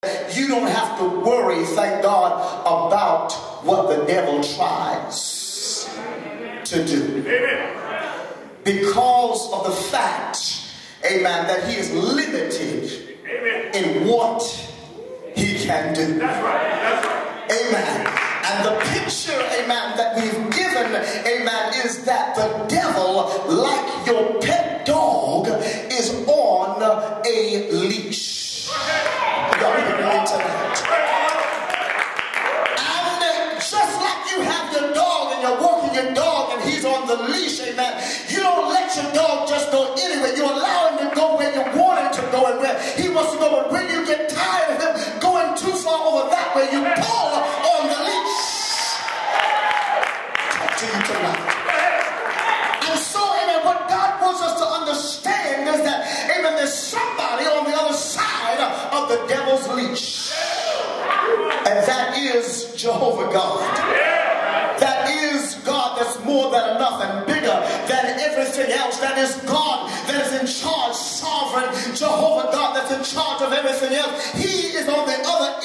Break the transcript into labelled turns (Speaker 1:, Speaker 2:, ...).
Speaker 1: You don't have to worry, thank God, about what the devil tries to do. Because of the fact, amen, that he is limited in what he can do.
Speaker 2: That's right. That's right.
Speaker 1: Amen. And the picture, amen, that we've given, amen, is that the devil, like your pet dog, is on a leash. Y'all hear me tonight? And just like you have your dog and you're walking your dog and he's on the leash, amen, you don't let your dog just go anywhere. You allow him to go where you want him to go and where he wants to go. But when you get tired of him going too far over that way, you pull on the leash. Talk to you tonight. And so, amen, what God wants us to understand is that, amen, there's somebody on the other side of the devil's leash. And that is Jehovah God. That is God that's more than enough and bigger than everything else. That is God that is in charge, sovereign Jehovah God that's in charge of everything else. He is on the other